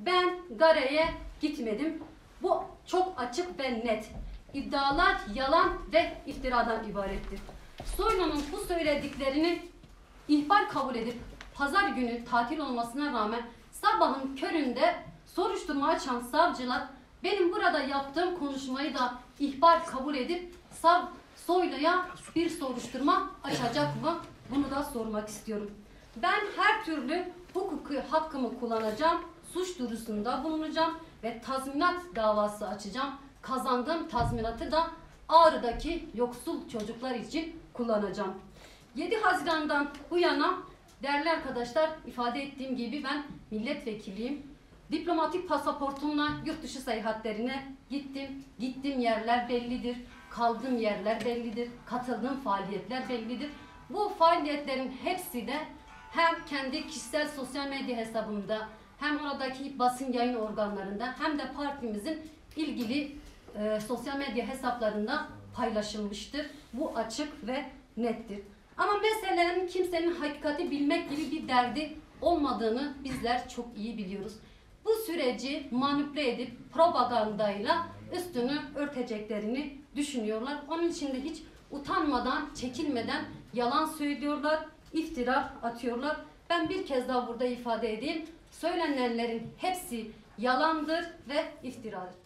Ben Gare'ye gitmedim. Bu çok açık ve net. İddialar yalan ve iftiradan ibarettir. Soylu'nun bu söylediklerini ihbar kabul edip pazar günü tatil olmasına rağmen sabahın köründe soruşturma açan savcılar benim burada yaptığım konuşmayı da ihbar kabul edip Soylu'ya bir soruşturma açacak mı? Bunu da sormak istiyorum. Ben her türlü hukuki hakkımı kullanacağım, suç duyurusunda bulunacağım ve tazminat davası açacağım. Kazandığım tazminatı da Ağrı'daki yoksul çocuklar için kullanacağım. 7 Haziran'dan bu yana değerli arkadaşlar, ifade ettiğim gibi ben milletvekiliyim. Diplomatik pasaportumla yurt dışı seyahatlerine gittim. Gittiğim yerler bellidir. Kaldığım yerler bellidir. Katıldığım faaliyetler bellidir. Bu faaliyetlerin hepsi de hem kendi kişisel sosyal medya hesabımda, hem oradaki basın yayın organlarında, hem de partimizin ilgili sosyal medya hesaplarında paylaşılmıştır. Bu açık ve nettir. Ama meselenin kimsenin hakikati bilmek gibi bir derdi olmadığını bizler çok iyi biliyoruz. Bu süreci manipüle edip propagandayla üstünü örteceklerini düşünüyorlar. Onun için de hiç utanmadan, çekinmeden yalan söylüyorlar, iftira atıyorlar. Ben bir kez daha burada ifade edeyim. Söylenenlerin hepsi yalandır ve iftiradır.